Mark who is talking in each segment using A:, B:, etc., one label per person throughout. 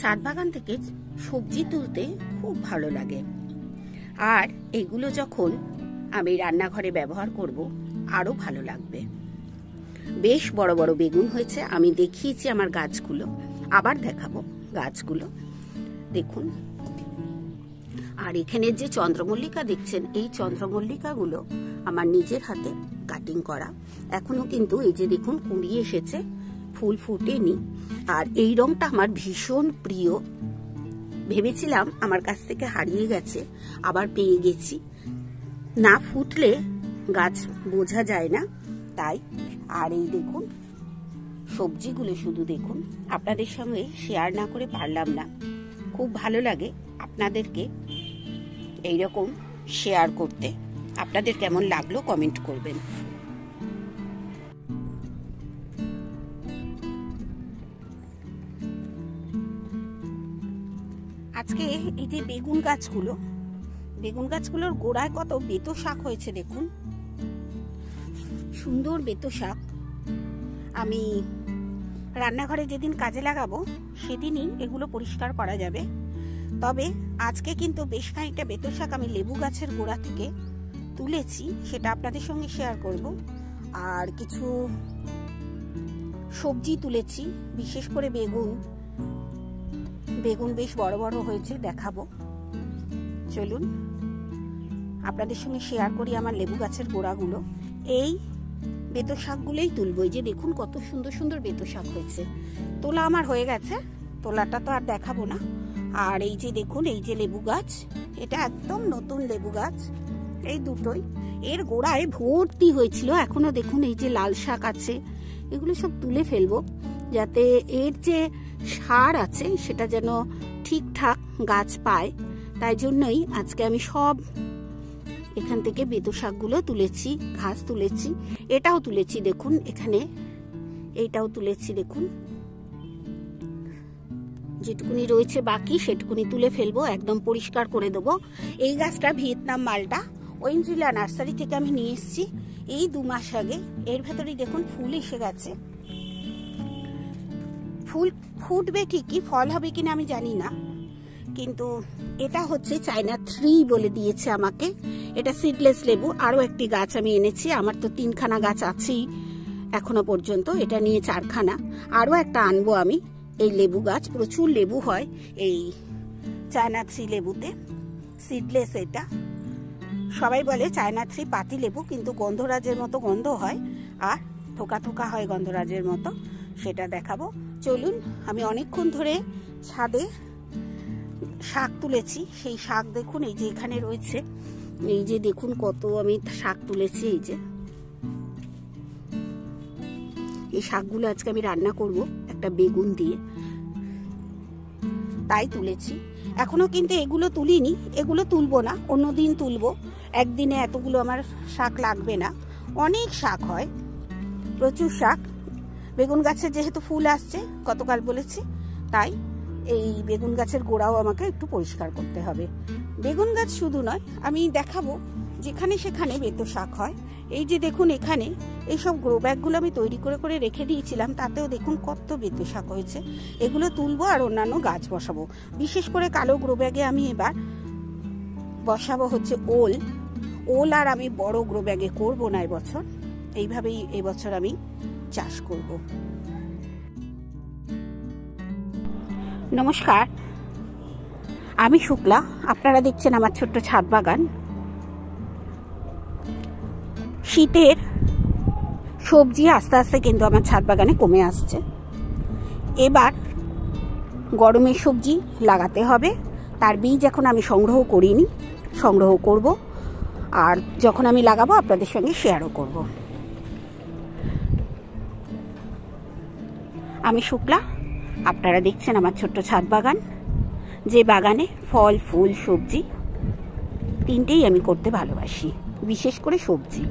A: ছাদ বাগান থেকে সবজি তুলতে খুব ভালো লাগে। আর এগুলো যখন আমি রান্নাঘরে ব্যবহার করব আরো ভালো লাগবে। বেশ বড় বড় বেগুন হয়েছে, আমি দেখিয়েছি আমার গাছগুলো, আবার দেখাবো গাছগুলো দেখুন। আর এখানে যে চন্দ্রমল্লিকা দেখছেন, এই চন্দ্রমল্লিকাগুলো আমার নিজের হাতে কাটিং করা। এখনো কিন্তু এই যে দেখুন কুঁড়ি এসেছে, ফুল ফুটেনি। আর এই রংটা আমার ভীষণ প্রিয়, ভেবেছিলাম আমার কাছ থেকে হারিয়ে গেছে, আবার পেয়ে গেছি। না ফুটলে গাছ বোঝা যায় না, তাই। আর এই দেখুন সবজিগুলো শুধু দেখুন, আপনাদের সঙ্গে শেয়ার না করে পারলাম না। খুব ভালো লাগে আপনাদেরকে এইরকম শেয়ার করতে। আপনাদের কেমন লাগলো কমেন্ট করবেন। আজকে এই যে বেগুন গাছগুলোর গোড়ায় কত বেতো শাক হয়েছে দেখুন, সুন্দর বেতো শাক। আমি রান্নাঘরে যেদিন কাজে লাগাবো সেদিনই এগুলো পরিষ্কার করা যাবে। তবে আজকে কিন্তু বেশ খানিকটা বেতো শাক আমি লেবু গাছের গোড়া থেকে তুলেছি, সেটা আপনাদের সঙ্গে শেয়ার করব। আর কিছু সবজি তুলেছি, বিশেষ করে বেগুন বেশ বড় বড় হয়েছে, দেখাবো। চলুন আপনাদের সঙ্গে শেয়ার করি আমার লেবু গাছের গোড়াগুলো। এই বেতো শাকগুলোই তুলবো। এই যে দেখুন কত সুন্দর সুন্দর বেতো শাক হয়েছে। তোলা আমার হয়ে গেছে, তোলাটা তো আর দেখাবো না। আর এই যে দেখুন, এই যে লেবু গাছ, এটা একদম নতুন লেবু গাছ, এই দুটোই। এর গোড়ায় ভর্তি হয়েছিল, এখনো দেখুন এই যে লাল শাক আছে। এগুলো সব তুলে ফেলবো, যাতে এর যে সার আছে সেটা যেন ঠিকঠাক গাছ পায়। তাই জন্যই আজকে আমি সব এখান থেকে বেতো শাকগুলো তুলেছি, ঘাস তুলেছি, এটাও তুলেছি দেখুন, এখানে এইটাও তুলেছি দেখুন। যেটুকুনি রয়েছে বাকি সেটুকুনি তুলে ফেলবো, একদম পরিষ্কার করে দেবো। এই গাছটা ভিয়েতনাম মালটা ওয়েঞ্জিলা নার্সারি থেকে আমি নিয়ে এসেছি এই 2 মাস আগে। এর ভেতরেই দেখুন ফুল এসে গেছে। ফুল ফুটবে ঠিকই, ফল হবে কিনা আমি জানি না, কিন্তু এটা হচ্ছে চায়না 3 বলে দিয়েছে আমাকে। এটা সিডলেস লেবু। আরো একটি গাছ আমি এনেছি, আমার তো 3খানা গাছ আছেই এখনো পর্যন্ত, এটা নিয়ে 4খানা। আরো একটা আনবো আমি। এই লেবু গাছ, প্রচুর লেবু হয় এই চায়না 3 লেবুতে, সিডলেস। এটা সবাই বলে চায়না 3 পাতি লেবু, কিন্তু গন্ধরাজের মতো গন্ধ হয় আর থোকা থোকা হয় গন্ধরাজের মতো, সেটা দেখাবো। চলুন, আমি অনেকক্ষণ ধরে ছাদে শাক তুলেছি, সেই শাক দেখুন এই যে এখানে রয়েছে। এই যে দেখুন কত আমি শাক তুলেছি। এই শাকগুলো আজকে আমি রান্না করব একটা বেগুন দিয়ে, তাই তুলেছি। এখনো কিন্তু এগুলো তুলিনি, এগুলো তুলবো না, অন্যদিন তুলবো। একদিনে এতগুলো আমার শাক লাগবে না, অনেক শাক হয়, প্রচুর শাক। বেগুন গাছের যেহেতু ফুল আসছে গতকাল বলেছি, তাই এই বেগুন গাছের গোড়াও আমাকে একটু পরিষ্কার করতে হবে। বেগুন গাছ শুধু নয়, আমি দেখাবো যেখানে সেখানে বেতো শাক হয়। এই যে দেখুন এখানে এইসব গ্রো ব্যাগগুলো আমি তৈরি করে করে রেখে দিয়েছিলাম, তাতেও দেখুন কত বেতো শাক হয়েছে। এগুলো তুলবো আর অন্যান্য গাছ বসাবো। বিশেষ করে কালো গ্রো ব্যাগে আমি এবার বসাবো হচ্ছে ওল। আর আমি বড় গ্রো ব্যাগে করবো না এবছর, এইভাবেই এবছর আমি চাষ করব। নমস্কার, আমি শুক্লা, আপনারা দেখছেন আমার ছোট্ট ছাদ বাগান। শীতের সবজি আস্তে আস্তে কিন্তু আমার ছাদ বাগানে কমে আসছে। এবার গরমের সবজি লাগাতে হবে, তার বীজ এখন আমি সংগ্রহ করিনি, সংগ্রহ করব। আর যখন আমি লাগাবো আপনাদের সঙ্গে শেয়ারও করব। আমি শুক্লা, আপনারা দেখছেন আমার ছোট্ট ছাদ বাগান, যে বাগানে ফল ফুল সবজি 3টেই আমি করতে ভালোবাসি। বিশেষ করে সবজি,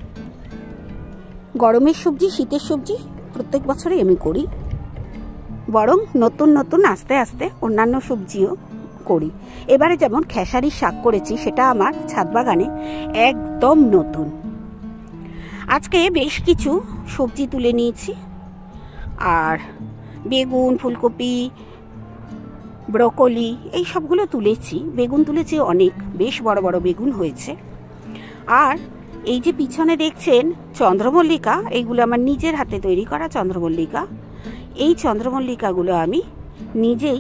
A: গরমের সবজি শীতের সবজি প্রত্যেক বছরই আমি করি, বরং নতুন নতুন আস্তে আস্তে অন্যান্য সবজিও করি। এবারে যেমন খেসারির শাক করেছি, সেটা আমার ছাদ বাগানে একদম নতুন। আজকে বেশ কিছু সবজি তুলে নিয়েছি, আর বেগুন, ফুলকপি, ব্রোকলি এই সবগুলো তুলেছি। বেগুন তুলেছি অনেক, বেশ বড় বড় বেগুন হয়েছে। আর এই যে পিছনে দেখছেন চন্দ্রমল্লিকা, এইগুলো আমার নিজের হাতে তৈরি করা চন্দ্রমল্লিকা। এই চন্দ্রমল্লিকাগুলো আমি নিজেই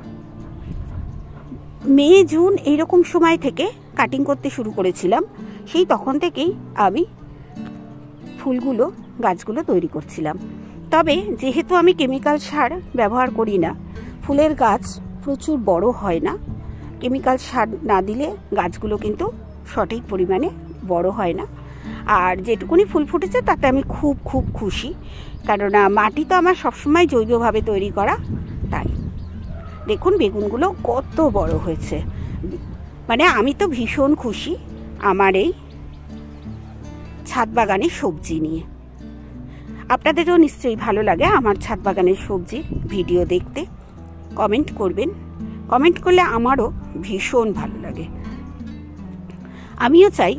A: মে জুন এইরকম সময় থেকে কাটিং করতে শুরু করেছিলাম। সেই তখন থেকেই আমি ফুলগুলো গাছগুলো তৈরি করছিলাম। তবে যেহেতু আমি কেমিক্যাল সার ব্যবহার করি না, ফুলের গাছ প্রচুর বড় হয় না। কেমিক্যাল সার না দিলে গাছগুলো কিন্তু সঠিক পরিমাণে বড় হয় না। আর যেটুকুনি ফুল ফুটেছে তাতে আমি খুব খুব খুশি, কেননা মাটি তো আমার সবসময় জৈবভাবে তৈরি করা। তাই দেখুন বেগুনগুলো কত বড় হয়েছে, মানে আমি তো ভীষণ খুশি আমার এই ছাদ বাগানের সবজি নিয়ে। আপনাদেরও নিশ্চয়ই ভালো লাগে আমার ছাদ বাগানের সবজির ভিডিও দেখতে। কমেন্ট করবেন, কমেন্ট করলে আমারও ভীষণ ভালো লাগে। আমিও চাই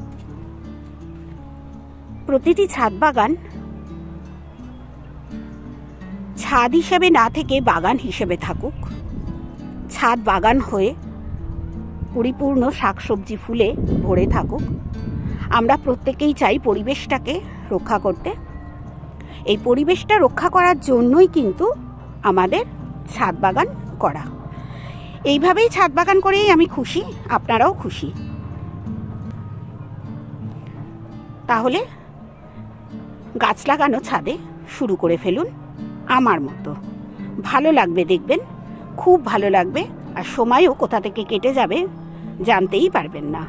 A: প্রতিটি ছাদ বাগান ছাদ হিসেবে না থেকে বাগান হিসেবে থাকুক, ছাদ বাগান হয়ে পরিপূর্ণ শাকসবজি ফুলে ভরে থাকুক। আমরা প্রত্যেকেই চাই পরিবেশটাকে রক্ষা করতে। এই পরিবেশটা রক্ষা করার জন্যই কিন্তু আমাদের ছাদ বাগান করা। এইভাবেই ছাদ বাগান করেই আমি খুশি, আপনারাও খুশি। তাহলে গাছ লাগানো ছাদে শুরু করে ফেলুন আমার মতো। ভালো লাগবে, দেখবেন খুব ভালো লাগবে। আর সময়ও কোথা থেকে কেটে যাবে জানতেই পারবেন না।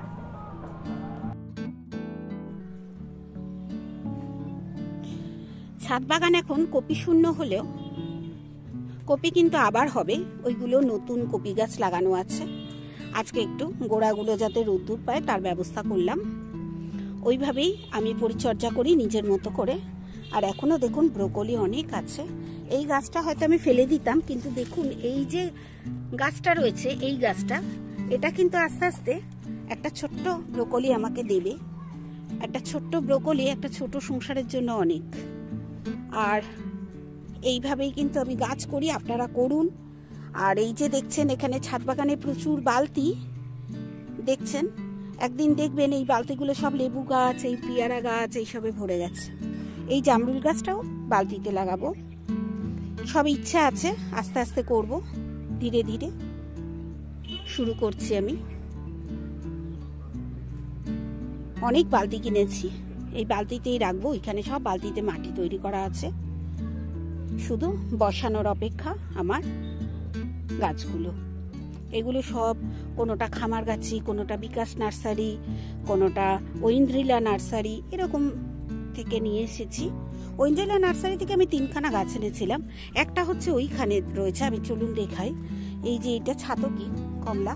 A: ছাদ বাগান এখন কপি শূন্য হলেও কপি কিন্তু আবার হবে। ওইগুলো নতুন কপি গাছ লাগানো আছে। আজকে একটু গোড়াগুলো যাতে রোদ্দুর পায় তার ব্যবস্থা করলাম। ওইভাবেই আমি পরিচর্যা করি নিজের মতো করে। আর এখনো দেখুন ব্রোকলি অনেক আছে। এই গাছটা হয়তো আমি ফেলে দিতাম, কিন্তু দেখুন এই যে গাছটা রয়েছে, এই গাছটা, এটা কিন্তু আস্তে আস্তে একটা ছোট্ট ব্রোকলি আমাকে দেবে। একটা ছোট্ট ব্রোকলি একটা ছোট সংসারের জন্য অনেক। আর এইভাবেই কিন্তু আমি গাছ করি, আপনারা করুন। আর এই যে দেখছেন এখানে ছাদ বাগানে প্রচুর বালতি দেখছেন, একদিন দেখবেন এই বালতিগুলো সব লেবু গাছ, এই পেয়ারা গাছ এইসবে ভরে গেছে। এই জামরুল গাছটাও বালতিতে লাগাবো। সব ইচ্ছা আছে, আস্তে আস্তে করব, ধীরে ধীরে শুরু করছি। আমি অনেক বালতি কিনেছি, এই বালতিতেই রাখবো। এখানে সব বালতিতে মাটি তৈরি করা আছে, শুধু বসানোর অপেক্ষা আমার গাছগুলো। এগুলো সব কোনোটা খামার গাছি, কোনোটা বিকাশ নার্সারি, কোনোটা ঐন্দ্রিলা নার্সারি, এরকম থেকে নিয়ে এসেছি। ঐন্দ্রিলা নার্সারি থেকে আমি 3খানা গাছ এনেছিলাম। একটা হচ্ছে ওইখানে রয়েছে, আমি চলুন দেখাই। এই যে এটা ছাতকি কমলা,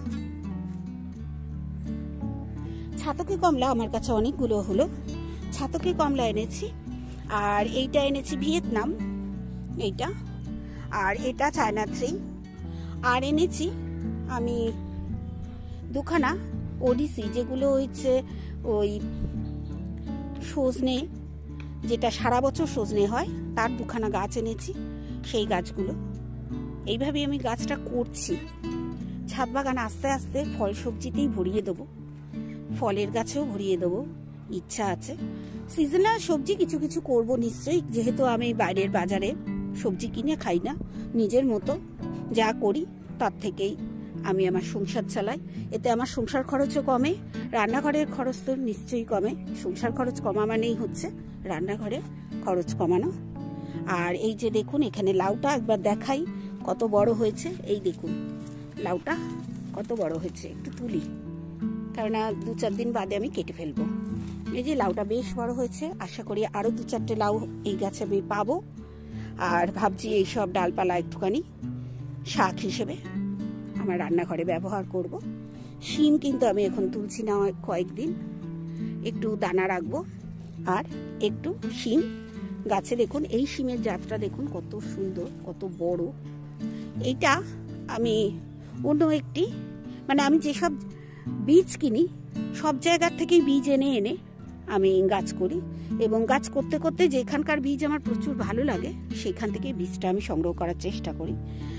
A: ছাতকি কমলা আমার কাছে অনেকগুলো হলো। ছাতকি কমলা এনেছি। আর এইটা এনেছি ভিয়েতনাম, এইটা। আর এটা চায়না 3। আর এনেছি আমি 2খানা ওডিসি, যেগুলো হচ্ছে ওই সজনে, যেটা সারা বছর সজনে হয়, তার 2খানা গাছ এনেছি। সেই গাছগুলো এইভাবে আমি গাছটা করছি। ছাদ বাগান আস্তে আস্তে ফল সবজিতেই ভরিয়ে দেবো, ফলের গাছেও ভরিয়ে দেবো, ইচ্ছা আছে। সিজনাল সবজি কিছু কিছু করব নিশ্চয়ই, যেহেতু আমি বাইরের বাজারে সবজি কিনে খাই না। নিজের মতো যা করি তার থেকেই আমি আমার সংসার চালাই। এতে আমার সংসার খরচও কমে, রান্নাঘরের খরচ তো নিশ্চয়ই কমে। সংসার খরচ কমা মানেই হচ্ছে রান্নাঘরের খরচ কমানো। আর এই যে দেখুন এখানে লাউটা একবার দেখাই কত বড় হয়েছে। এই দেখুন লাউটা কত বড় হয়েছে, একটু তুলি, কারণ 2-4 দিন বাদে আমি কেটে ফেলবো। এই যে লাউটা বেশ বড় হয়েছে। আশা করি আরো 2-4টে লাউ এই গাছে আমি পাবো। আর ভাবছি এইসব ডালপালা একটুখানি শাক হিসেবে আমার রান্নাঘরে ব্যবহার করব। শিম কিন্তু আমি এখন তুলছি না, কয়েকদিন একটু দানা রাখবো। আর একটু শিম গাছে দেখুন, এই শিমের জাতটা দেখুন কত সুন্দর, কত বড়। এইটা আমি অন্য একটি, মানে আমি যেসব বীজ কিনি সব জায়গার থেকেই বীজ এনে এনে আমি গাছ করি। এবং গাছ করতে করতে যেখানকার বীজ আমার প্রচুর ভালো লাগে সেখান থেকে বীজটা আমি সংগ্রহ করার চেষ্টা করি।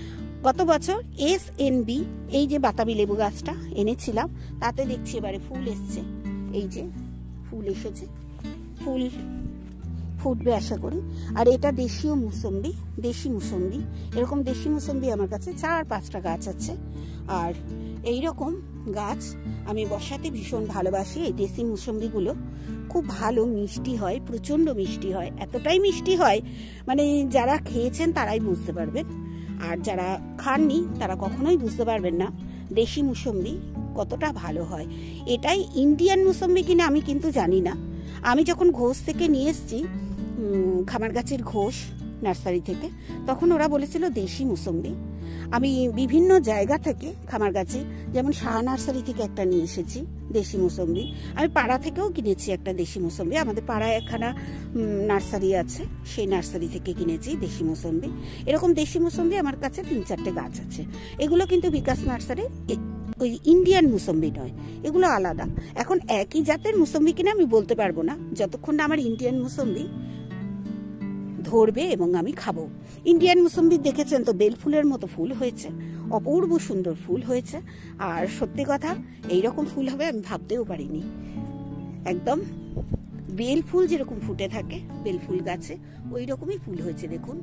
A: গত বছর SNB এই যে বাতাবি লেবু গাছটা এনেছিলাম, তাতে দেখছি এবারে ফুল এসছে। এই যে ফুল এসেছে, ফুল ফুটবে আশা করি। আর এটা দেশি মুসম্বি। এরকম দেশি মুসম্বি আমার কাছে 4-5টা গাছ আছে। আর এই রকম গাছ আমি বসাতে ভীষণ ভালোবাসি। এই দেশি মুসম্বিগুলো খুব ভালো মিষ্টি হয়, প্রচন্ড মিষ্টি হয়, এতটাই মিষ্টি হয় মানে যারা খেয়েছেন তারাই বুঝতে পারবেন, আর যারা খাননি তারা কখনোই বুঝতে পারবেন না দেশি মুসম্বি কতটা ভালো হয়। এটাই ইন্ডিয়ান মুসম্বি কিনা আমি কিন্তু জানি না। আমি যখন ঘোষ থেকে নিয়ে এসেছি, খামারগাছির ঘোষ নার্সারি থেকে, তখন ওরা বলেছিল দেশি মুসম্বি। আমি বিভিন্ন জায়গা থেকে খামারগাছি, যেমন শাহ নার্সারি থেকে একটা নিয়ে এসেছি দেশি মুসম্বি। আমি পাড়া থেকেও কিনেছি একটা দেশি মুসম্বি, আমাদের পাড়ায় একখানা নার্সারি আছে, সেই নার্সারি থেকে কিনেছি দেশি মুসম্বি। এরকম দেশি মুসম্বি আমার কাছে 3-4টে গাছ আছে। এগুলো কিন্তু বিকাশ নার্সারির ওই ইন্ডিয়ান মুসম্বি নয়, এগুলো আলাদা। এখন একই জাতের মুসম্বি কিনা আমি বলতে পারবো না, যতক্ষণ না আমার ইন্ডিয়ান মুসম্বি ধরবে এবং আমি খাবো। ইন্ডিয়ান মুসম্বি দেখেছেন তো, বেল ফুলের মতো ফুল হয়েছে, অপূর্ব সুন্দর ফুল হয়েছে। আর সত্যি কথা, এইরকম ফুল হবে আমি ভাবতেও পারিনি। একদম বেল ফুল যেরকম ফুটে থাকে বেল ফুল গাছে, ওই রকমই ফুল হয়েছে দেখুন।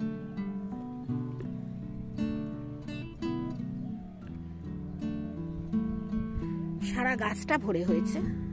A: সারা গাছটা ভরে হয়েছে।